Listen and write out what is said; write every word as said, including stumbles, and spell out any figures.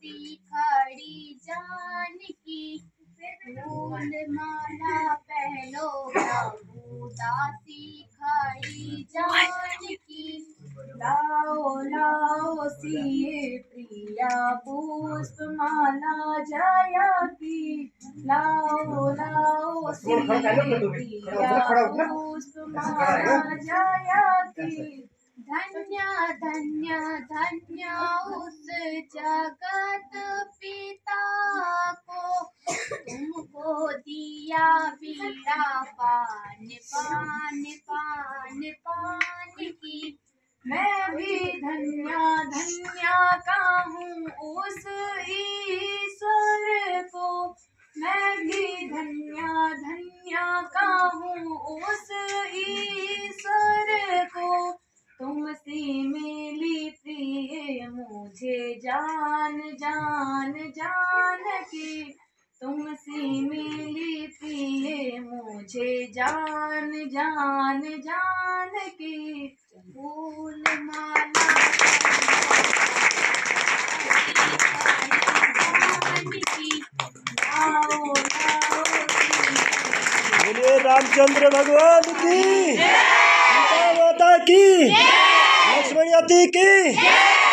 सी खड़ी जानकी, फूल माला पहनो प्रभु दासी खड़ी जानकी। लाओ लाओ सिए प्रिया पुष्प माला जया की, लाओ लाओ सिए प्रिया पुष्प माला जया की। धन्य धन्य धन्य उस जगत पिता को, तुमको दिया बीड़ा पान पान पान पान की। मैं भी धन्य धन्य कहूँ उस ईश्वर को, मैं भी धन्य धन्य कहूँ उस ईश्वर को। तुमसे मिली प्रिय मुझे जान जान जान के, तुमसे मिली प्रिय मुझे जान जान जान के। फूल माला बोलिए रामचंद्र भगवान की, सीता माता की, लक्ष्मण यति की।